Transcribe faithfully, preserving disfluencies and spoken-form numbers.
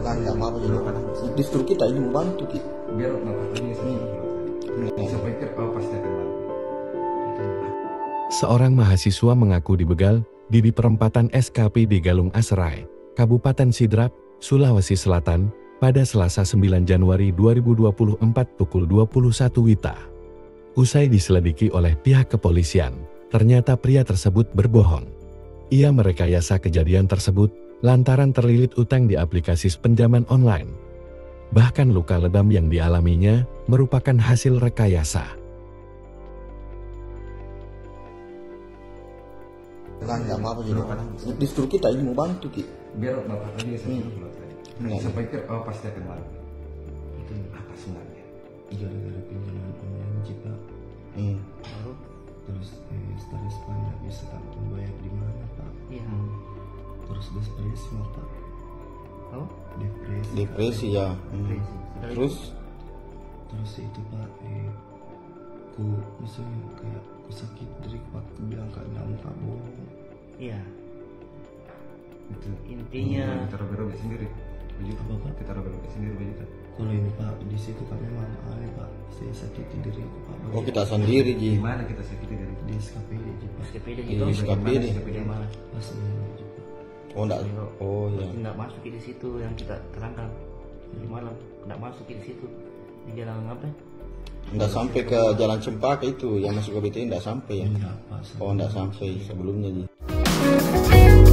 Nah, nggak apa-apa jadi kadang. Distru kita ini membantu Ki. Biar nggak apa-apa ini sih. Saya pikir oh pasti akan bantu. Seorang mahasiswa mengaku dibegal di di perempatan S K P di Galung Asrai, Kabupaten Sidrap, Sulawesi Selatan, pada Selasa sembilan Januari dua ribu dua puluh empat pukul dua puluh satu W I B. Usai diselidiki oleh pihak kepolisian, ternyata pria tersebut berbohong. Ia merekayasa kejadian tersebut lantaran terlilit utang di aplikasi pinjaman online. Bahkan luka lebam yang dialaminya merupakan hasil rekayasa. Nah, nggak apa-apa jadi kadang. Distru kita ini membantu Ki. Biar nggak apa-apa ini sih. Nggak. Saya pikir oh pasti akan bantu. Itu apa sebenarnya? Gara-gara pinjaman online Pak. Hmm. Lalu terus eh, status Pak nggak bisa tak membayar di mana Pak. Iya. Terus depresi Pak. Oh? Depresi. Depresi ya. Hmm. Terus Terus itu Pak, eh, ku misalnya kayak ku sakit dari Pak, ku bilang kak nggak mau kak bohong. Iya. Itu Intinya kita robek-robek sendiri. Begitu. Apa, Pak? Kita robek-robek sendiri begitu. Kalau ini Pak di situ kan memang aneh Pak, saya sakiti diri itu Pak. oh kita sendiri Ji. Di mana kita sakiti dari Di S K P D Ji, Pak. S K P D Di gitu. S K P D. Di mana? Pas ini Ji, Pak. Oh enggak. Oh ya. Tidak masuk di situ yang kita terangkan di malam. Tidak masuk di situ di jalan apa? Enggak sampai ke Jalan Cempaka itu yang masuk ke B T I enggak sampai ya. Enggak Pak. Oh enggak sampai sebelumnya Ji.